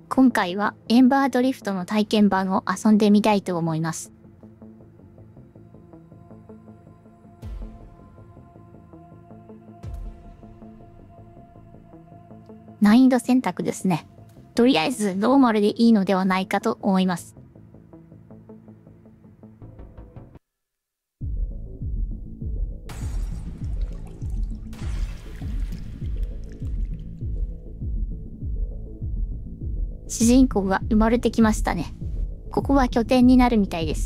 今回はエンバードリフトの体験版を遊んでみたいと思います。難易度選択ですね。とりあえずノーマルでいいのではないかと思います。主人公が生まれてきましたね。ここは拠点になるみたいです。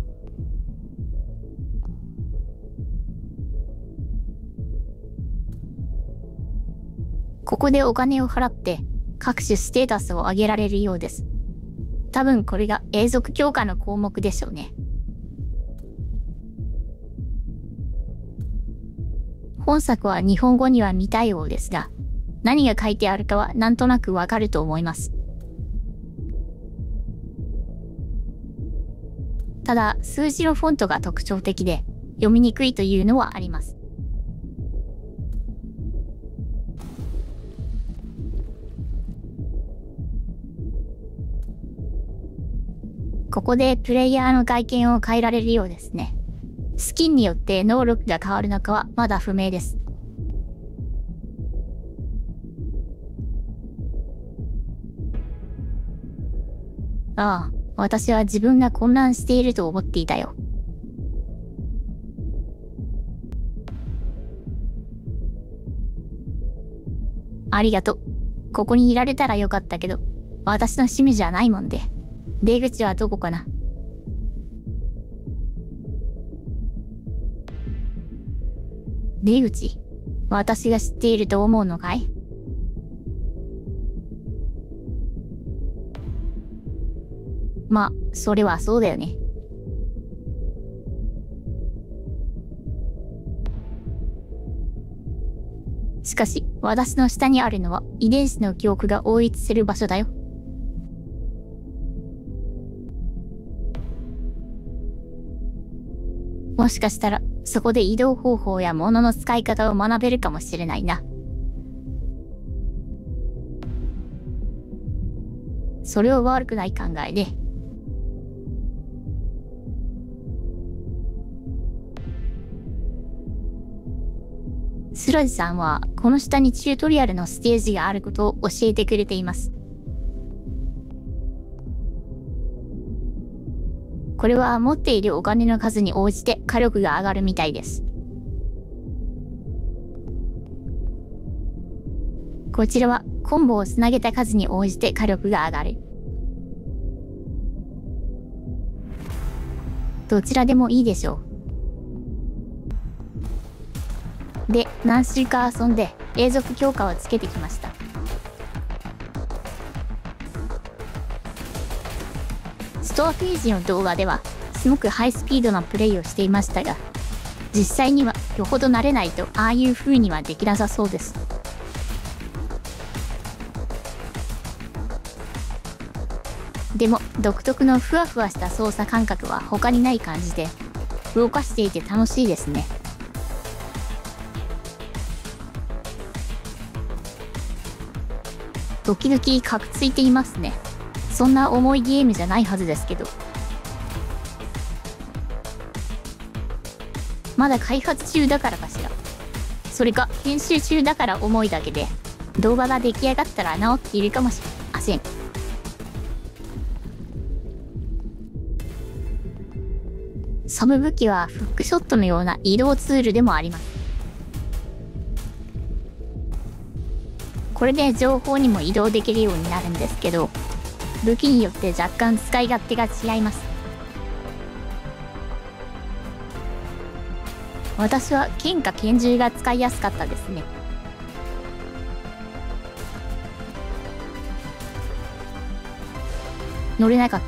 ここでお金を払って各種ステータスを上げられるようです。多分これが永続強化の項目でしょうね。本作は日本語には未対応ですが、何が書いてあるかはなんとなくわかると思います。ただ、数字のフォントが特徴的で、読みにくいというのはあります。ここでプレイヤーの外見を変えられるようですね。スキンによって能力が変わるのかはまだ不明です。ああ、私は自分が混乱していると思っていたよ。ありがとう。ここにいられたらよかったけど、私の趣味じゃないもんで。出口はどこかな？出口？私が知っていると思うのかい？まあ、それはそうだよね。しかし、私の下にあるのは遺伝子の記憶が応一する場所だよ。もしかしたら、そこで移動方法や物の使い方を学べるかもしれないな。それは悪くない考えで。スラジさんは、この下にチュートリアルのステージがあることを教えてくれています。これは持っているお金の数に応じて火力が上がるみたいです。こちらはコンボをつなげた数に応じて火力が上がる。どちらでもいいでしょう。で、何週か遊んで永続強化をつけてきました。ストアページの動画ではすごくハイスピードなプレイをしていましたが、実際にはよほど慣れないとああいう風にはできなさそうです。でも独特のふわふわした操作感覚は他にない感じで、動かしていて楽しいですね。時々カクついていますね。そんな重いゲームじゃないはずですけど。まだ開発中だからかしら。それか編集中だから重いだけで、動画が出来上がったら直っているかもしれません。サブ武器はフックショットのような移動ツールでもあります。これで情報にも移動できるようになるんですけど、武器によって若干使い勝手が違います。私は剣か拳銃が使いやすかったですね。乗れなかった。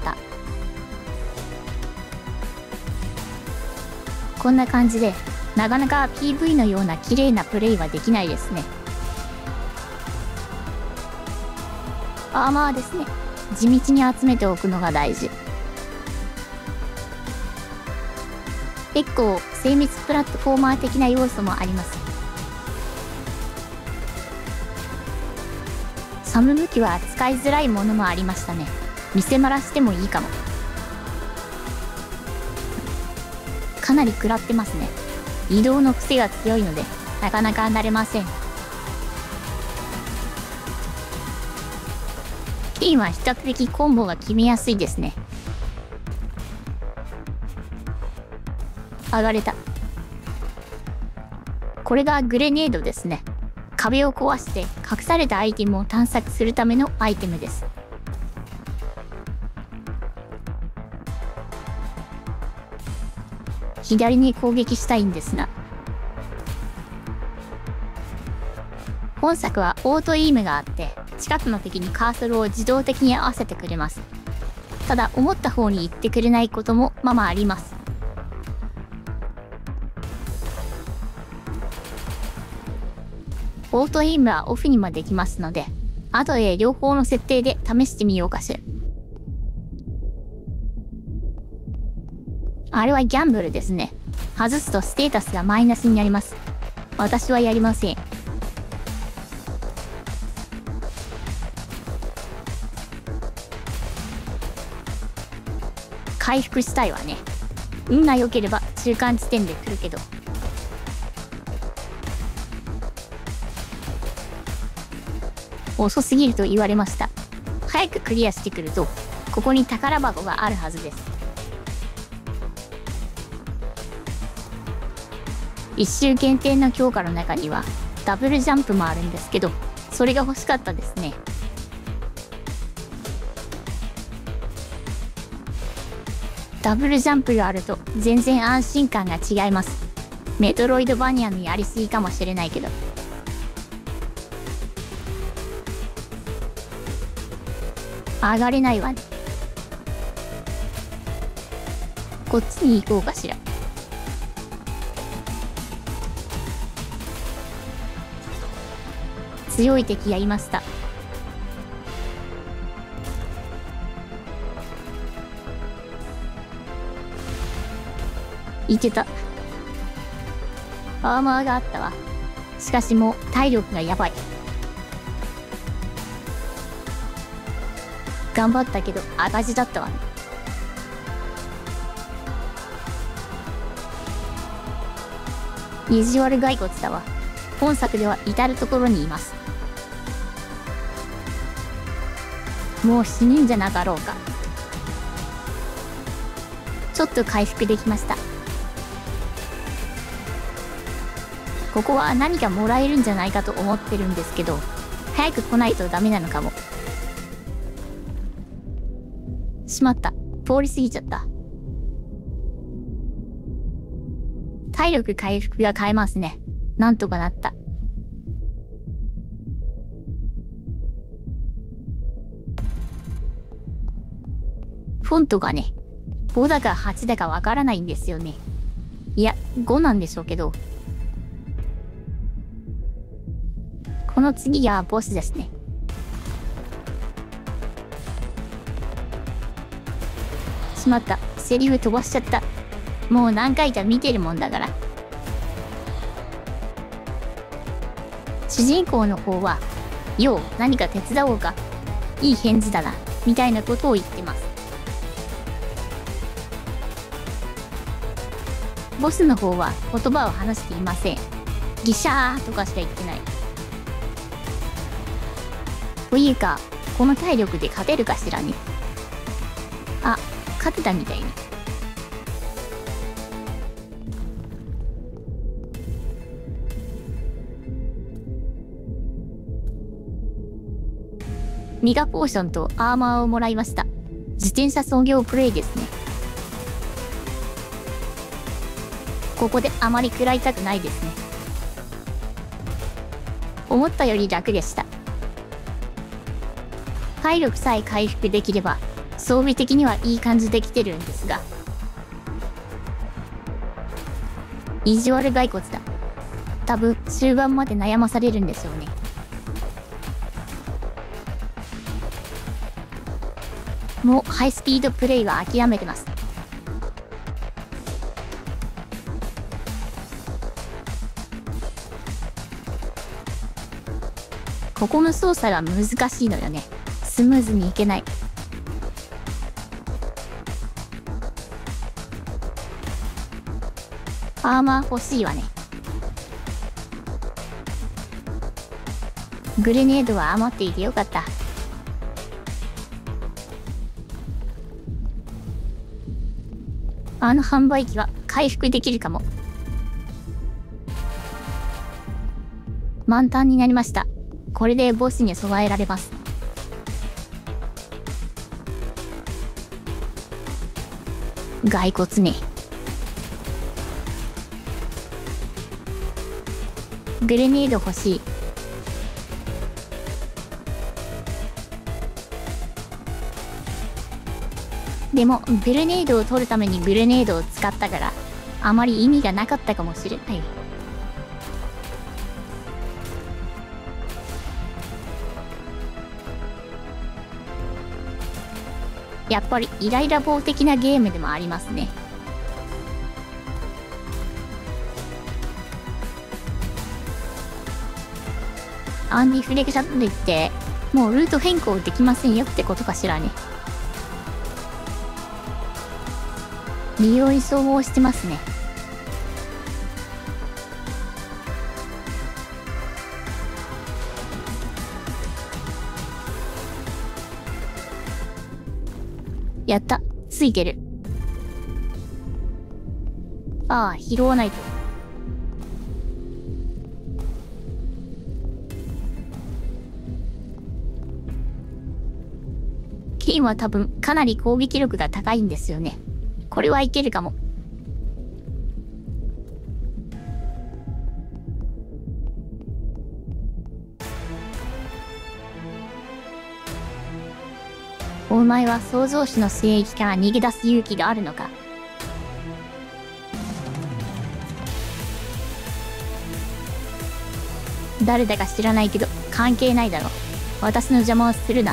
こんな感じで、なかなか PV のような綺麗なプレイはできないですね。アーマーですね。地道に集めておくのが大事。結構精密プラットフォーマー的な要素もあります。 サム向きは使いづらいものもありましたね。見せまらしてもいいかも。かなり食らってますね。移動の癖が強いので、なかなか慣れません。キーは比較的コンボが決めやすいですね。上がれた。これがグレネードですね。壁を壊して隠されたアイテムを探索するためのアイテムです。左に攻撃したいんですが、本作はオートイームがあって近くの敵にカーソルを自動的に合わせてくれます。ただ思った方に行ってくれないこともままあります。オートイームはオフにもできますので、後で両方の設定で試してみようかしら。あれはギャンブルですね。外すとステータスがマイナスになります。私はやりません。回復したいわね。運が良ければ中間地点で来るけど。遅すぎると言われました。早くクリアしてくると、ここに宝箱があるはずです。一周限定の強化の中にはダブルジャンプもあるんですけど、それが欲しかったですね。ダブルジャンプがあると全然安心感が違います。メトロイドバニアのやりすぎかもしれないけど。上がれないわね。こっちに行こうかしら。強い敵やりました。いけた。アーマーがあったわ。しかしもう体力がやばい。頑張ったけど赤字だったわね。意地悪骸骨だわ。本作では至る所にいます。もう死ぬんじゃなかろうか。ちょっと回復できました。ここは何かもらえるんじゃないかと思ってるんですけど、早く来ないとダメなのかも。しまった。通り過ぎちゃった。体力回復が変えますね。なんとかなった。フォントがね、5だか8だかわからないんですよね。いや、5なんでしょうけど。この次がボスですね。しまった。セリフ飛ばしちゃった。もう何回か見てるもんだから。主人公の方は、よう、何か手伝おうか。いい返事だな。みたいなことを言ってます。ボスの方は言葉を話していません。ギシャーとかしか言ってない。というか、この体力で勝てるかしらね。あ、勝てたみたいに。ミガポーションとアーマーをもらいました。自転車操業プレイですね。ここであまり食らいたくないですね。思ったより楽でした。体力さえ回復できれば、装備的にはいい感じで来てるんですが。意地悪骸骨だ。多分、終盤まで悩まされるんですよね。もうハイスピードプレイは諦めてます。 ここの操作が難しいのよね。スムーズにいけない。アーマー欲しいわね。グレネードは余っていてよかった。あの販売機は回復できるかも。満タンになりました。これでボスに備えられます。骸骨ね。グレネード欲しい。でも、グレネードを取るためにグレネードを使ったから、あまり意味がなかったかもしれない。やっぱりイライラ棒的なゲームでもありますね。アンディフレクションといって、もうルート変更できませんよってことかしらね。利用移送をしてますね。やった。ついてる。ああ、拾わないと。ケンは多分かなり攻撃力が高いんですよね。これはいけるかも。お前は創造主の聖域から逃げ出す勇気があるのか。誰だか知らないけど関係ないだろ。私の邪魔をするな。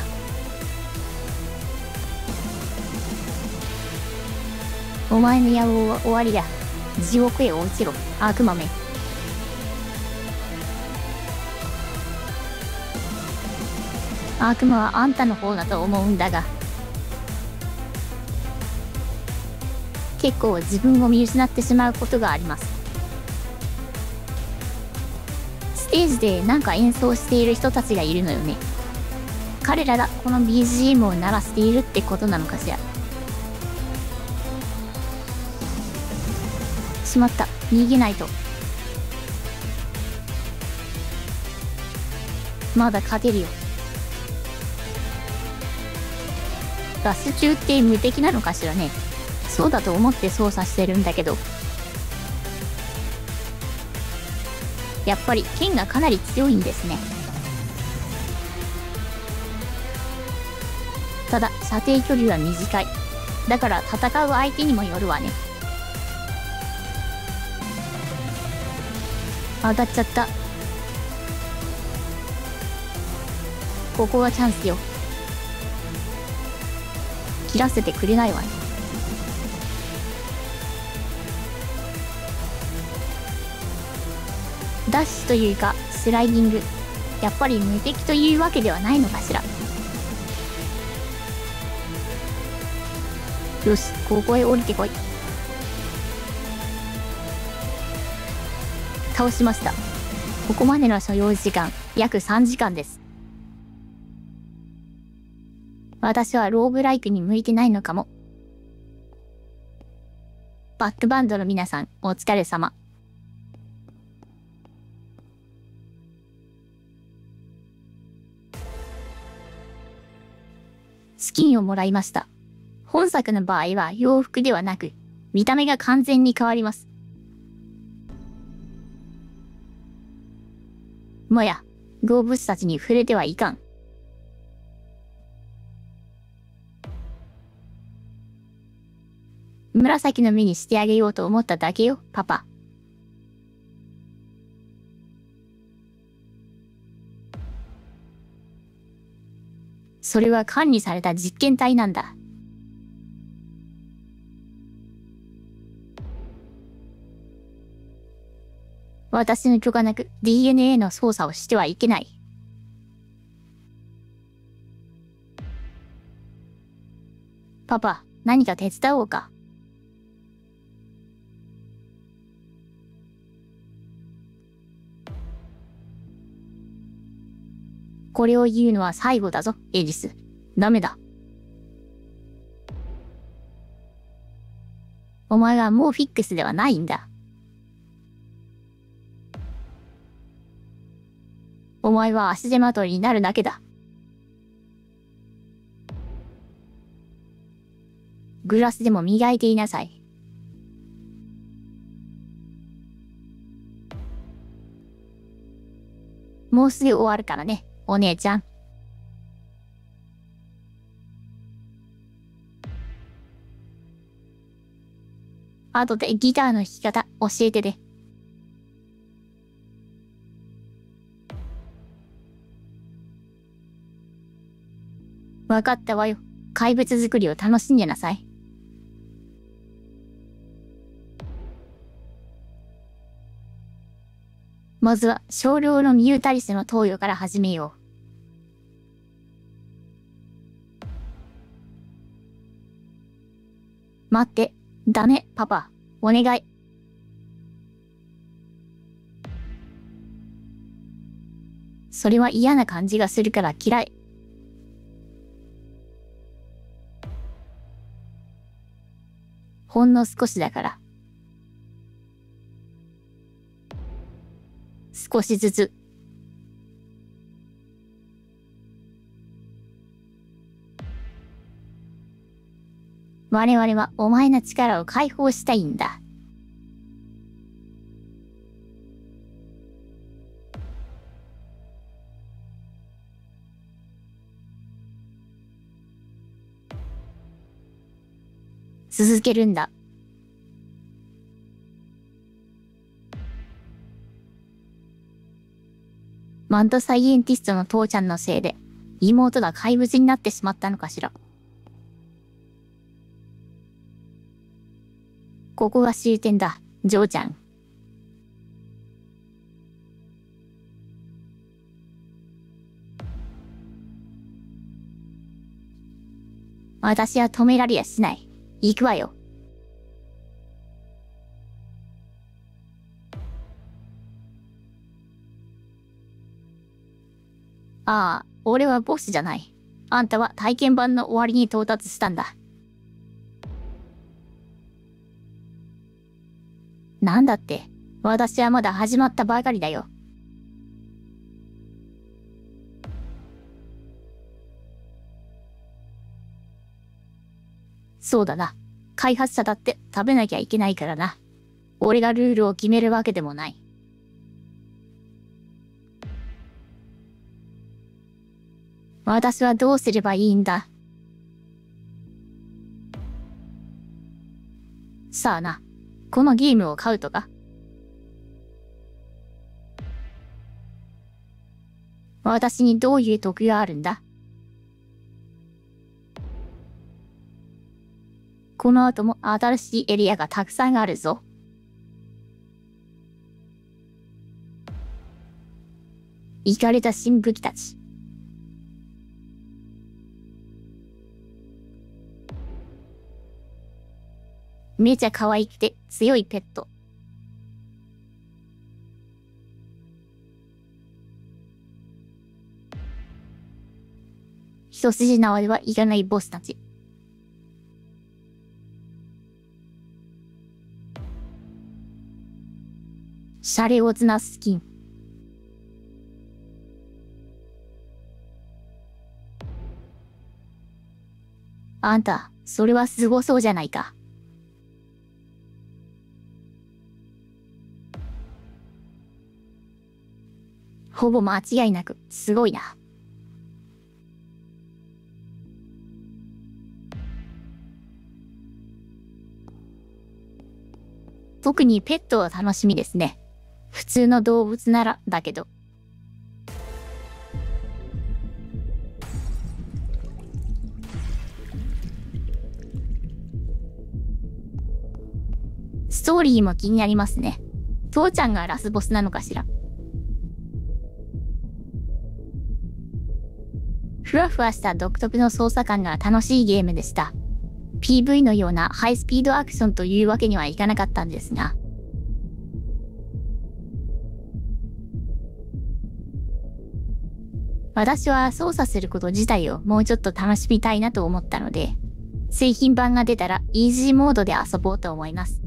お前の野望は終わりだ。地獄へ落ちろ、悪魔め。悪魔はあんたの方だと思うんだが。結構自分を見失ってしまうことがあります。ステージでなんか演奏している人たちがいるのよね。彼らがこの BGM を鳴らしているってことなのかしら。しまった。逃げないと。まだ勝てるよ。ラッシュ中って無敵なのかしらね。そうだと思って操作してるんだけど。やっぱり剣がかなり強いんですね。ただ射程距離は短い。だから戦う相手にもよるわね。当たっちゃった。ここはチャンスよ。切らせてくれないわね。ダッシュというかスライディング。やっぱり無敵というわけではないのかしら。よし、ここへ降りてこい。倒しました。ここまでの所要時間約3時間です。私はローグライクに向いてないのかも。バックバンドの皆さん、お疲れ様。スキンをもらいました。本作の場合は洋服ではなく、見た目が完全に変わります。もや、動物たちに触れてはいかん。紫の目にしてあげようと思っただけよ、パパ。それは管理された実験体なんだ。私の許可なく DNA の操作をしてはいけない。 パパ、何か手伝おうか。これを言うのは最後だぞ、エリス。ダメだ。お前はもうフィックスではないんだ。お前は足手まといになるだけだ。グラスでも磨いていなさい。もうすぐ終わるからね、お姉ちゃん。後でギターの弾き方教えてね。わかったわよ。怪物作りを楽しんでなさい。まずは少量のミュータリスの投与から始めよう。待って。ダメ、パパ。お願い。それは嫌な感じがするから嫌い。ほんの少しだから。少しずつ。我々はお前の力を解放したいんだ。続けるんだ。マッドサイエンティストの父ちゃんのせいで、妹が怪物になってしまったのかしら。ここが終点だ、ジョーちゃん。私は止められやしない。行くわよ。ああ、俺はボスじゃない。あんたは体験版の終わりに到達したんだ。なんだって、私はまだ始まったばかりだよ。そうだな。開発者だって食べなきゃいけないからな。俺がルールを決めるわけでもない。私はどうすればいいんだ。さあな、このゲームを買うとか。私にどういう得があるんだ。この後も新しいエリアがたくさんあるぞ。イカれた新武器たち。めちゃ可愛くて強いペット。一筋縄ではいかないボスたち。シャレオツなスキン。あんた、それはすごそうじゃないか。ほぼ間違いなく、すごいな。特にペットは楽しみですね。普通の動物ならだけど。ストーリーも気になりますね。父ちゃんがラスボスなのかしら。ふわふわした独特の操作感が楽しいゲームでした。 PV のようなハイスピードアクションというわけにはいかなかったんですが、私は操作すること自体をもうちょっと楽しみたいなと思ったので、製品版が出たらイージーモードで遊ぼうと思います。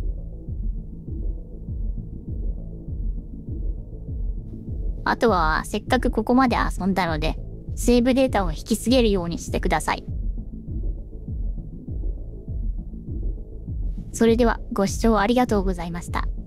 あとはせっかくここまで遊んだので、セーブデータを引き継げるようにしてください。それではご視聴ありがとうございました。